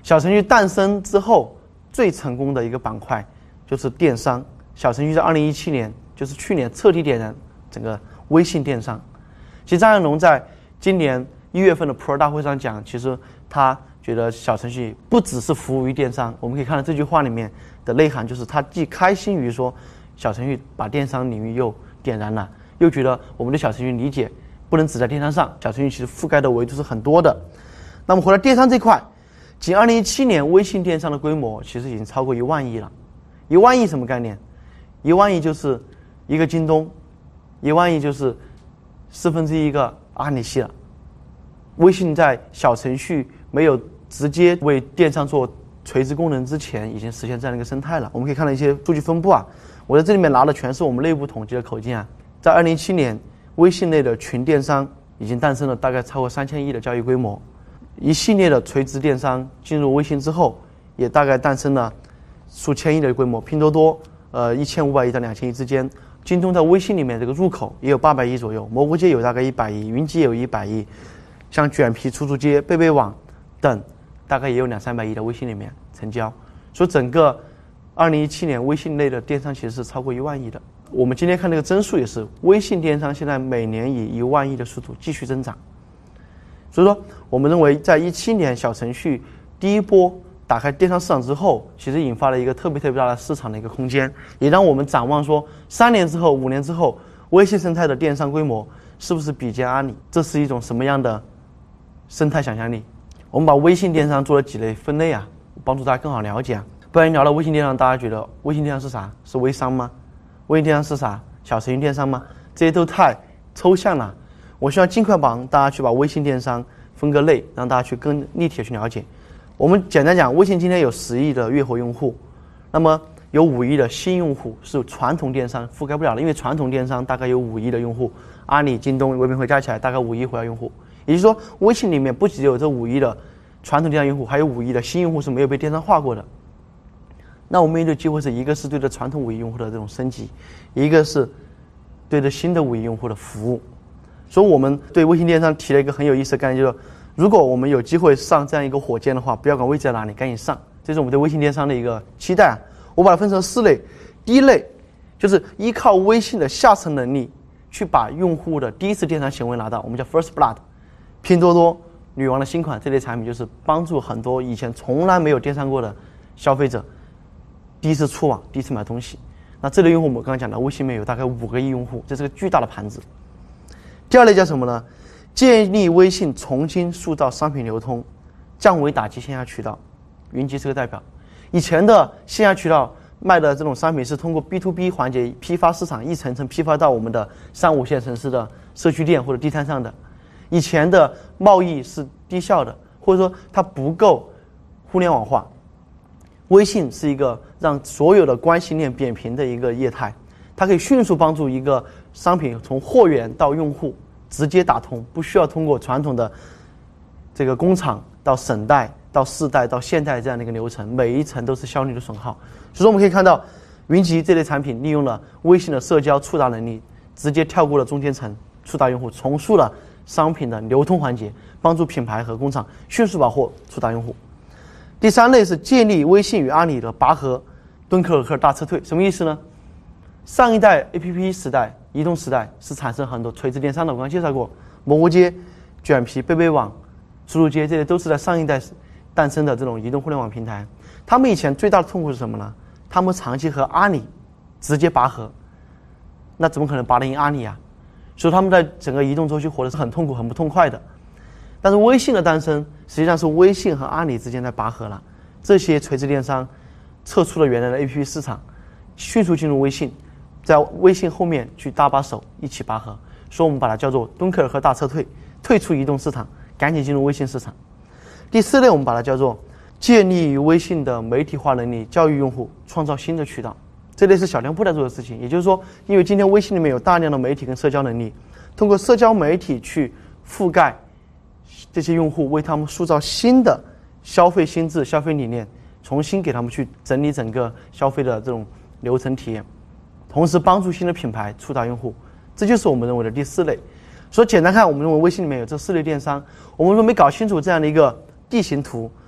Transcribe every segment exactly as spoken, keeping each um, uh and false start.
小程序诞生之后最成功的一个板块就是电商。小程序在二零一七年，就是去年彻底点燃整个微信电商。其实张亚龙在今年一月份的 Pro 大会上讲，其实他觉得小程序不只是服务于电商。我们可以看到这句话里面的内涵，就是他既开心于说小程序把电商领域又点燃了，又觉得我们对小程序理解不能只在电商上，小程序其实覆盖的维度是很多的。那么回到电商这块，仅二零一七年微信电商的规模其实已经超过一万亿了。一万亿什么概念？一万亿就是一个京东，一万亿就是四分之一个阿里系了。微信在小程序没有直接为电商做垂直功能之前，已经实现这样的一个生态了。我们可以看到一些数据分布啊，我在这里面拿的全是我们内部统计的口径啊。在二零一七年，微信内的群电商已经诞生了大概超过三千亿的交易规模，一系列的垂直电商进入微信之后，也大概诞生了数千亿的规模。拼多多呃一千五百亿到两千亿之间，京东在微信里面这个入口也有八百亿左右，蘑菇街有大概一百亿，云集也有一百亿，像卷皮、出租街、贝贝网等大概也有两三百亿的微信里面成交。所以整个二零一七年微信类的电商其实是超过一万亿的。我们今天看这个增速也是，微信电商现在每年以一万亿的速度继续增长。所以说我们认为在一七年小程序第一波打开电商市场之后，其实引发了一个特别特别大的市场的一个空间，也让我们展望说三年之后、五年之后，微信生态的电商规模是不是比肩阿里？这是一种什么样的生态想象力？我们把微信电商做了几类分类啊，帮助大家更好了解啊。不然聊到微信电商，大家觉得微信电商是啥？是微商吗？微信电商是啥？小程序电商吗？这些都太抽象了。我希望尽快帮大家去把微信电商分个类，让大家去更立体的去了解。我们简单讲，微信今天有十亿的月活用户，那么有五亿的新用户是传统电商覆盖不了的，因为传统电商大概有五亿的用户，阿里、京东、唯品会加起来大概五亿活跃用户，也就是说，微信里面不只有这五亿的传统电商用户，还有五亿的新用户是没有被电商化过的。那我们面对机会是一个是对着传统五亿用户的这种升级，一个是对着新的五亿用户的服务。所以我们对微信电商提了一个很有意思的概念，就是如果我们有机会上这样一个火箭的话，不要管位置在哪里，赶紧上。这是我们对微信电商的一个期待啊。我把它分成四类，第一类就是依靠微信的下沉能力去把用户的第一次电商行为拿到，我们叫 First Blood。拼多多女王的新款这类产品就是帮助很多以前从来没有电商过的消费者第一次触网，第一次买东西。那这类用户我们刚刚讲的，微信里面有大概五个亿用户，这是个巨大的盘子。第二类叫什么呢？建立微信重新塑造商品流通，降维打击线下渠道。云集是个代表。以前的线下渠道卖的这种商品是通过 B to B 环节批发市场一层层批发到我们的三五线城市的社区店或者地摊上的。以前的贸易是低效的，或者说它不够互联网化。微信是一个让所有的关系链扁平的一个业态，它可以迅速帮助一个商品从货源到用户直接打通，不需要通过传统的这个工厂到省代到市代到县代这样的一个流程，每一层都是效率的损耗。所以说我们可以看到云集这类产品利用了微信的社交触达能力，直接跳过了中间层触达用户，重塑了商品的流通环节，帮助品牌和工厂迅速把货触达用户。第三类是建立微信与阿里的拔河，敦刻尔克大撤退。什么意思呢？上一代 A P P 时代、移动时代是产生很多垂直电商的，我刚刚介绍过，蘑菇街、卷皮、贝贝网、出租街，这些都是在上一代诞生的这种移动互联网平台。他们以前最大的痛苦是什么呢？他们长期和阿里直接拔河，那怎么可能拔得赢阿里啊？所以他们在整个移动周期活的是很痛苦、很不痛快的。但是微信的诞生，实际上是微信和阿里之间在拔河了。这些垂直电商撤出了原来的 A P P 市场，迅速进入微信，在微信后面去搭把手一起拔河。所以我们把它叫做敦刻尔克大撤退，退出移动市场，赶紧进入微信市场。第四类我们把它叫做建立于微信的媒体化能力，教育用户，创造新的渠道。这类是小店铺在做的事情。也就是说，因为今天微信里面有大量的媒体跟社交能力，通过社交媒体去覆盖这些用户，为他们塑造新的消费心智、消费理念，重新给他们去整理整个消费的这种流程体验，同时帮助新的品牌触达用户。这就是我们认为的第四类。所以简单看，我们认为微信里面有这四类电商。我们如果没搞清楚这样的一个地形图，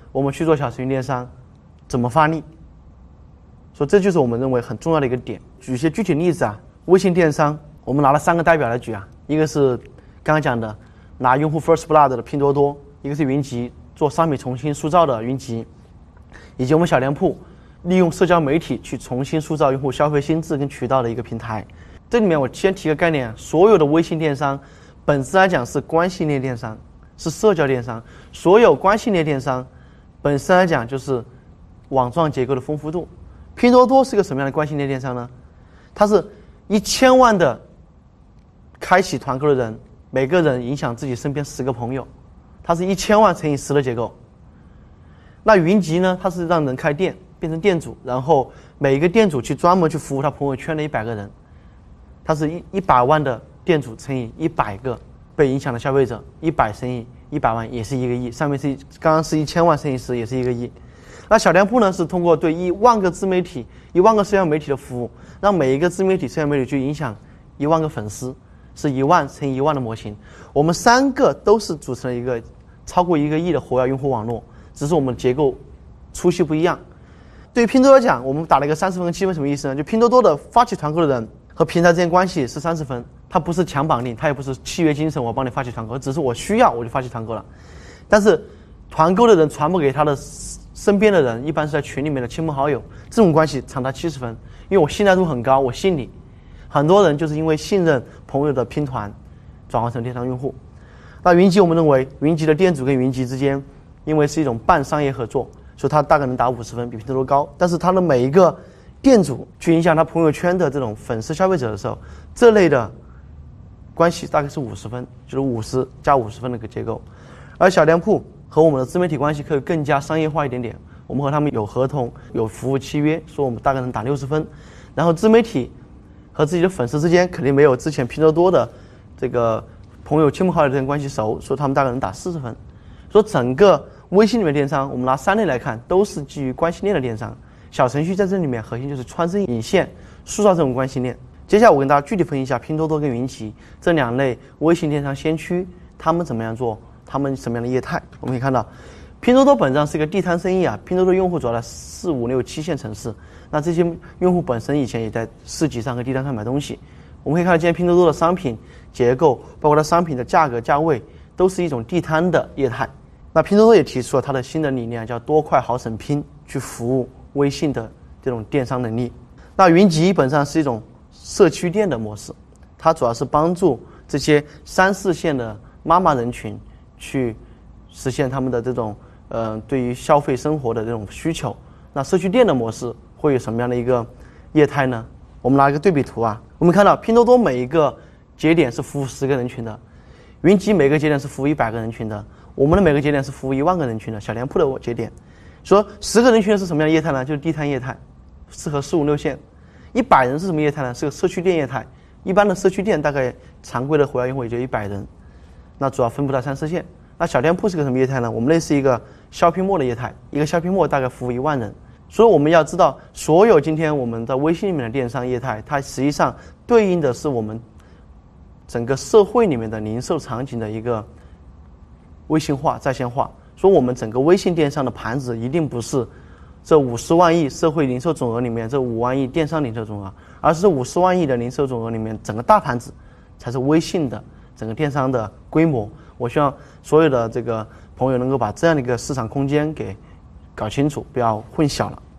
我们去做小程序电商，怎么发力？所以这就是我们认为很重要的一个点。举一些具体例子啊，微信电商，我们拿了三个代表来举啊，一个是刚刚讲的拿用户 First Blood 的拼多多，一个是云集做商品重新塑造的云集，以及我们小店铺利用社交媒体去重新塑造用户消费心智跟渠道的一个平台。这里面我先提个概念，所有的微信电商本质来讲是关系链电商，是社交电商。所有关系链电商本身来讲就是网状结构的丰富度。拼多多是个什么样的关系链电商呢？它是一千万的开启团购的人，每个人影响自己身边十个朋友，它是一千万乘以十的结构。那云集呢？它是让人开店变成店主，然后每一个店主去专门去服务他朋友圈的一百个人，它是一一百万的店主乘以一百个被影响的消费者，一百乘以一百万也是一个亿，上面是刚刚是一千万乘以十也是一个亿。那小店铺呢，是通过对一万个自媒体、一万个社交媒体的服务，让每一个自媒体、社交媒体去影响一万个粉丝，是一万乘以一万的模型。我们三个都是组成了一个超过一个亿的活跃用户网络，只是我们结构粗细不一样。对于拼多多讲，我们打了一个三十分七分，什么意思呢？就拼多多的发起团购的人和平台之间关系是三十分，它不是强绑定，它也不是契约精神，我帮你发起团购，只是我需要我就发起团购了。但是团购的人传播给他的身边的人，一般是在群里面的亲朋好友，这种关系长达七十分，因为我信赖度很高，我信你。很多人就是因为信任朋友的拼团，转化成电商用户。那云集我们认为，云集的店主跟云集之间，因为是一种半商业合作，所以它大概能打五十分，比拼多多高。但是它的每一个店主去影响他朋友圈的这种粉丝消费者的时候，这类的关系大概是五十分，就是五十加五十分的一个结构。而小店铺和我们的自媒体关系可以更加商业化一点点，我们和他们有合同、有服务契约，说我们大概能打六十分。然后自媒体和自己的粉丝之间肯定没有之前拼多多的这个朋友、亲朋好友之间关系熟，所以他们大概能打四十分。所以整个微信里面电商，我们拿三类来看，都是基于关系链的电商。小程序在这里面核心就是穿针引线，塑造这种关系链。接下来我跟大家具体分析一下拼多多跟云集这两类微信电商先驱，他们怎么样做，他们什么样的业态。我们可以看到，拼多多本质上是一个地摊生意啊，拼多多用户主要在四五六七线城市，那这些用户本身以前也在市集上和地摊上买东西。我们可以看到，今天拼多多的商品结构，包括它商品的价格、价位，都是一种地摊的业态。那拼多多也提出了它的新的理念，叫多快好省拼，去服务微信的这种电商能力。那云集本质上是一种社区店的模式，它主要是帮助这些三四线的妈妈人群去实现他们的这种呃对于消费生活的这种需求。那社区店的模式会有什么样的一个业态呢？我们拿一个对比图啊，我们看到拼多多每一个节点是服务十个人群的，云集每个节点是服务一百个人群的，我们的每个节点是服务一万个人群的小店铺的节点。说十个人群是什么样的业态呢？就是地摊业态，适合四五六线。一百人是什么业态呢？是个社区店业态。一般的社区店大概常规的活跃用户也就一百人，那主要分布在三四线。那小店铺是个什么业态呢？我们类似一个 shopping mall 的业态，一个 shopping mall 大概服务一万人。所以我们要知道，所有今天我们在微信里面的电商业态，它实际上对应的是我们整个社会里面的零售场景的一个微信化、在线化。说我们整个微信电商的盘子一定不是这五十万亿社会零售总额里面这五万亿电商零售总额，而是这五十万亿的零售总额里面整个大盘子才是微信的整个电商的规模。我希望所有的这个朋友能够把这样的一个市场空间给搞清楚，不要混淆了。